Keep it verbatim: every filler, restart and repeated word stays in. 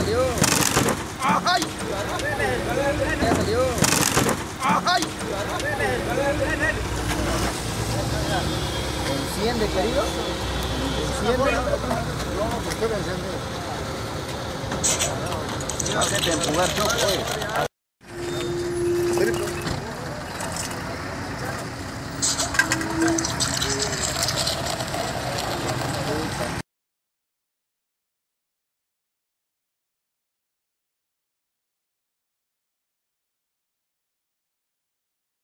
salió. ¡Ay! Ya salió. ¡Ay! Enciende, querido. Enciende. No, pues qué enciende. Hacete empujar, yo, pues.